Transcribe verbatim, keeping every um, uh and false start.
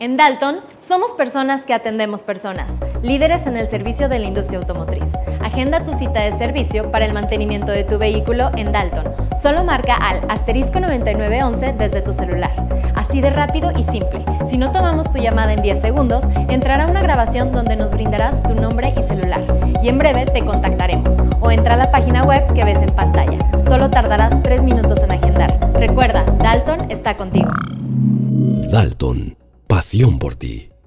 En Dalton, somos personas que atendemos personas, líderes en el servicio de la industria automotriz. Agenda tu cita de servicio para el mantenimiento de tu vehículo en Dalton. Solo marca al asterisco noventa y nueve once desde tu celular. Así de rápido y simple. Si no tomamos tu llamada en diez segundos, entrará una grabación donde nos brindarás tu nombre y celular. Y en breve te contactaremos. O entra a la página web que ves en pantalla. Solo tardarás tres minutos en agendar. Recuerda, Dalton está contigo. Dalton. Pasión por ti.